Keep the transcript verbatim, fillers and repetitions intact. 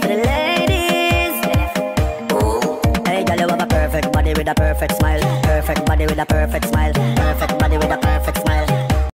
for the ladies. Hey, girl, you have a perfect body with a perfect smile. Perfect body with a perfect smile. Perfect body with a perfect